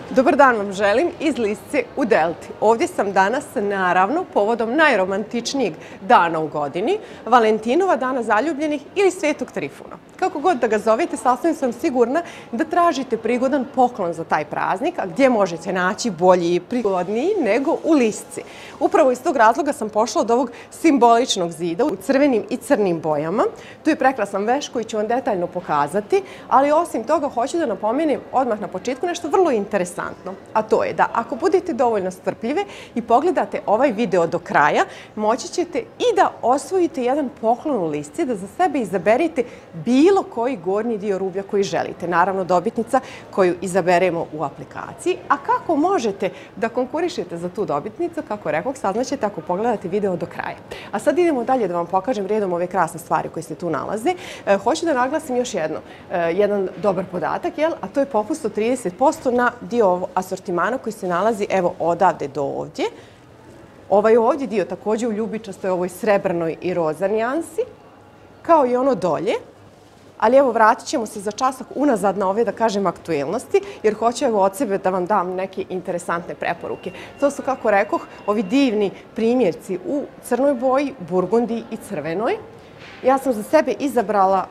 Dobar dan vam želim iz Lisce u Delti. Ovdje sam danas, naravno, povodom najromantičnijeg dana u godini, Valentinova, dana zaljubljenih ili Svetog Trifuna. Kako god da ga zovete, sasvim sam sigurna da tražite prigodan poklon za taj praznik, a gdje možete naći bolji i prigodniji nego u Lisci. Upravo iz tog razloga sam pošla od ovog simboličnog zida u crvenim i crnim bojama. Tu je prekrasan veš koji ću vam detaljno pokazati, ali osim toga hoću da napomenem odmah na početku nešto vrlo interesantno. A to je da ako budete dovoljno strpljive i pogledate ovaj video do kraja, moći ćete i da osvojite jedan poklon u Lisci, da za sebe izaberete bilo koji gornji dio rublja koji želite. Naravno, dobitnica koju izaberemo u aplikaciji. A kako možete da konkurišete za tu dobitnicu, kako rekoh, saznaćete ako pogledate video do kraja. A sad idemo dalje da vam pokažem redom ove krasne stvari koje se tu nalaze. Hoću da naglasim još jedan dobar podatak, a to je popust od 30% na dio asortimana koji se nalazi evo odavde do ovdje. Ovaj ovdje dio također u ljubičastoj ovoj srebrnoj i roza nijansi, kao i ono dolje. Ali evo, vratit ćemo se za časak unazad na ove, da kažem, aktuelnosti, jer hoću evo od sebe da vam dam neke interesantne preporuke. To su, kako rekoh, ovi divni primjerci u crnoj boji, burgundi i crvenoj. Ja sam za sebe izabrala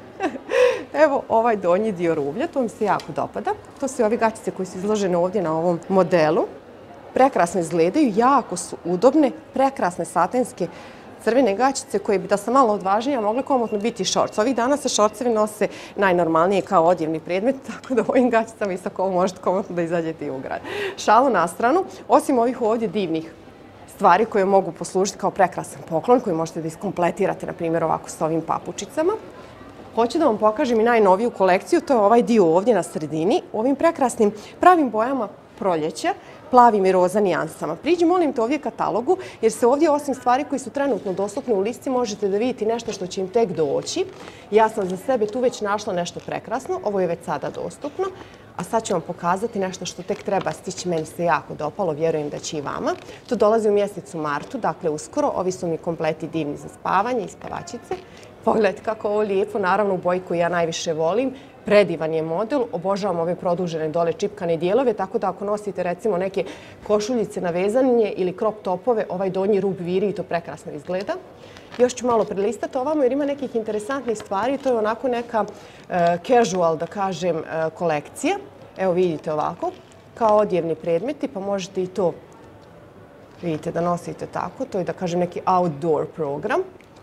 evo ovaj donji dio rublja, to mi se jako dopada. To su ovi gaćice koji su izložene ovdje na ovom modelu. Prekrasno izgledaju, jako su udobne, prekrasne satenske crvene gaćice koje bi, da sam malo odvažnija, mogle komotno biti šorc. Ovih dana se šorcevi nose najnormalnije kao odjevni predmet, tako da ovim gaćicama i sa kovom možete komotno da izađete i u grad. Šalu na stranu, osim ovih ovdje divnih stvari koje mogu poslužiti kao prekrasan poklon, koji možete da iskompletirate, na primjer, ovako sa ovim papučicama. Hoću da vam pokažem i najnoviju kolekciju, to je ovaj dio ovdje na sredini, u ovim prekrasnim pravim bojama proljeća, plavim i roza nijansama. Priđi, molim te, ovdje katalogu, jer se ovdje, osim stvari koji su trenutno dostupne u Lisci, možete da vidite nešto što će im tek doći. Ja sam za sebe tu već našla nešto prekrasno, ovo je već sada dostupno, a sad ću vam pokazati nešto što tek treba stići, meni se jako dopalo, vjerujem da će i vama. To dolazi u mjesecu martu, dakle uskoro, ovi su mi kompleti divni za spavanje i spavačice. Pogledajte kako ovo lijepo, naravno u boji koju ja najviše volim. Predivan je model, obožavam ove produžene dole čipkane dijelove, tako da ako nosite recimo neke košuljice na vezanje ili crop topove, ovaj donji rub viri i to prekrasno izgleda. Još ću malo prelistati ovamo jer ima nekih interesantnih stvari, to je onako neka casual, da kažem, kolekcija. Evo vidite ovako, kao odjevni predmeti, pa možete i to, vidite, da nosite tako, to je, da kažem, neki outdoor program.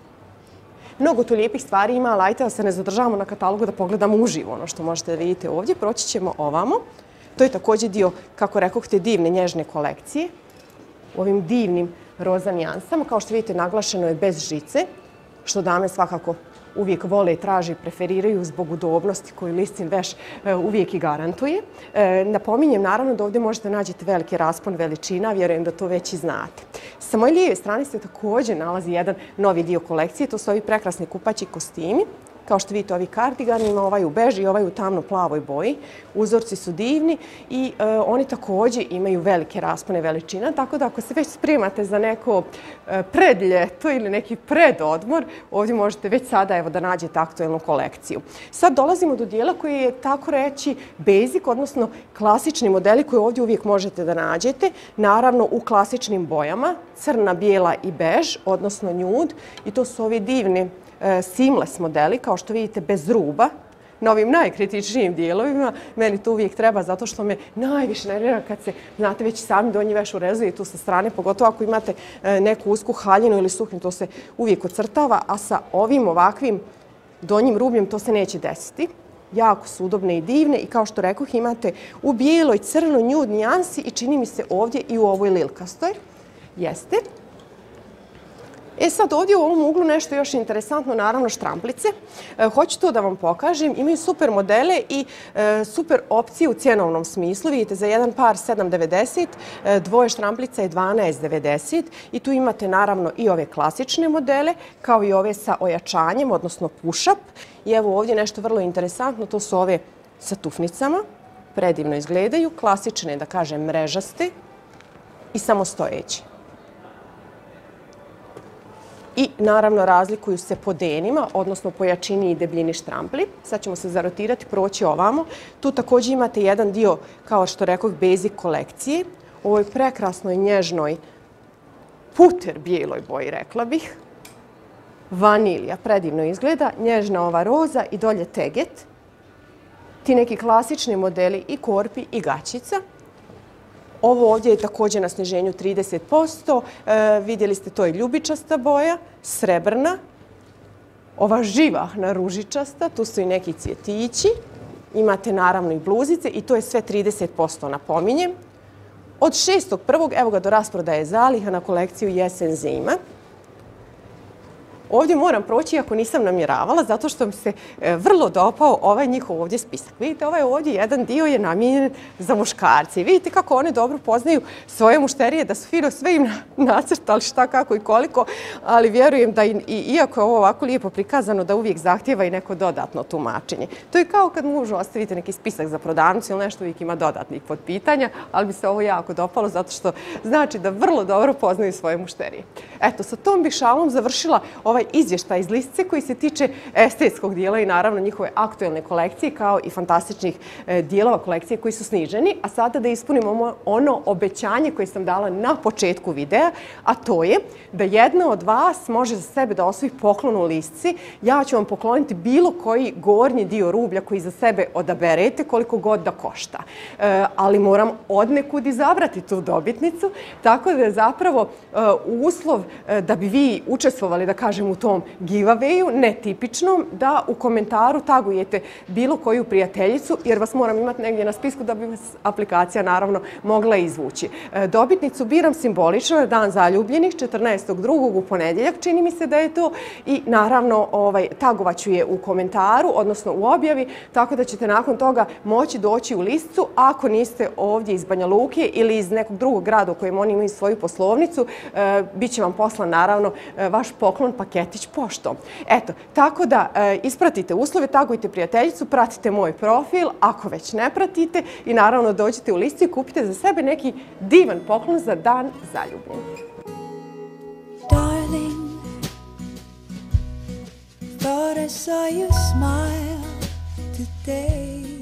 Mnogo tu lijepih stvari ima, ali ajte da se ne zadržavamo na katalogu da pogledamo uživo ono što možete da vidite ovdje. Proći ćemo ovamo. To je također dio, kako rekoh, te divne nježne kolekcije. U ovim divnim roza nijansama. Kao što vidite, naglašeno je bez žice, što dame svakako uvijek vole i traže i preferiraju zbog udobnosti koju Liscin veš uvijek i garantuje. Napominjem naravno da ovdje možete nađete veliki raspon veličina, vjerujem da to već i znate. Sa moje lijeve strane se također nalazi jedan novi dio kolekcije, to su ovi prekrasni kupaći kostimi. Kao što vidite, ovi kardigani, ima ovaj u beži i ovaj u tamno-plavoj boji. Uzorci su divni i oni također imaju velike raspone veličina, tako da ako se već spremate za neko predljeto ili neki predodmor, ovdje možete već sada da nađete aktuelnu kolekciju. Sad dolazimo do dijela koji je, tako reći, basic, odnosno klasični modeli koje ovdje uvijek možete da nađete, naravno u klasičnim bojama, crna, bijela i bež, odnosno nude, i to su ovi divni seamless modeli, kao što vidite, bez ruba, na ovim najkritičnijim dijelovima. Meni to uvijek treba zato što me najviše nervira kad se, znate, već sami donji veš urezuje tu sa strane, pogotovo ako imate neku usku haljinu ili suknju, to se uvijek ocrtava, a sa ovim ovakvim donjim rubljem to se neće desiti. Jako su udobne i divne i kao što rekoh, imate u bijeloj, crnoj, nude nijansi i čini mi se ovdje i u ovoj lilkastoj. Jeste. E sad ovdje u ovom uglu nešto još interesantno, naravno štramplice. Hoću to da vam pokažem. Imaju super modele i super opcije u cjenovnom smislu. Vidite, za jedan par 7,90, dvoje štramplica je 12,90 i tu imate naravno i ove klasične modele kao i ove sa ojačanjem, odnosno push-up. I evo ovdje nešto vrlo interesantno, to su ove sa tufnicama. Predivno izgledaju, klasične, da kažem, mrežaste i samostojeće. i naravno razlikuju se po denima, odnosno po jačini i debljini štrampli. Sad ćemo se zarotirati, proći ovamo. Tu također imate jedan dio, kao što rekoh, basic kolekcije. U ovoj prekrasnoj, nježnoj, puter bijeloj boji, rekla bih. Vanilija, predivno izgleda. Nježna ova roza i dolje teget. Ti neki klasični modeli i korpi i gaćica. Ovo ovdje je također na sniženju 30%. Vidjeli ste, to je ljubičasta boja, srebrna. Ova živahna ružičasta, tu su i neki cvjetići. Imate naravno i bluzice i to je sve 30%, napominjem. Od 6.1. evo ga do rasprodaje zaliha na kolekciju jesen zima. Ovdje moram proći, iako nisam namjeravala, zato što mi se vrlo dopao ovaj njihov ovdje spisak. Vidite, ovaj ovdje jedan dio je namijenjen za muškarce. I vidite kako one dobro poznaju svoje mušterije, da su fino sve im nacrtali šta, kako i koliko, ali vjerujem da iako je ovo ovako lijepo prikazano, da uvijek zahtjeva i neko dodatno tumačenje. To je kao kad mužu ostavite neki spisak za prodavnicu ili nešto, uvijek ima dodatnih podpitanja, ali mi se ovo jako dopalo zato što znači da vrlo dobro poznaju svoje mušterije. Eto, sa tom bih šalom završila ovaj izvještaj iz Lisice koji se tiče estetskog dijela i naravno njihove aktuelne kolekcije kao i fantastičnih dijelova kolekcije koji su sniženi. A sada da ispunimo ono obećanje koje sam dala na početku videa, a to je da jedna od vas može za sebe da osvoji poklon u Lisici. Ja ću vam pokloniti bilo koji gornji dio rublja koji za sebe odaberete, koliko god da košta. Ali moram odnekud izabrati tu dobitnicu, tako da je zapravo uslov da bi vi učestvovali, da kažem, u tom giveawayu, netipičnom, da u komentaru tagujete bilo koju prijateljicu, jer vas moram imati negdje na spisku da bi vas aplikacija naravno mogla izvući. Dobitnicu biram simbolično na dan zaljubljenih, 14.2. u ponedjeljak, čini mi se da je to, i naravno tagovat ću je u komentaru, odnosno u objavi, tako da ćete nakon toga moći doći u Lisicu. Ako niste ovdje iz Banja Luke ili iz nekog drugog grada u kojem oni imaju svoju poslovnicu, bit će vam poslan naravno vaš poklon, paketić poštom. Eto, tako da ispratite uslove, tagujte prijateljicu, pratite moj profil, ako već ne pratite, i naravno dođite u Lisicu i kupite za sebe neki divan poklon za dan zaljubljenih. Darling, thought I saw you smile today.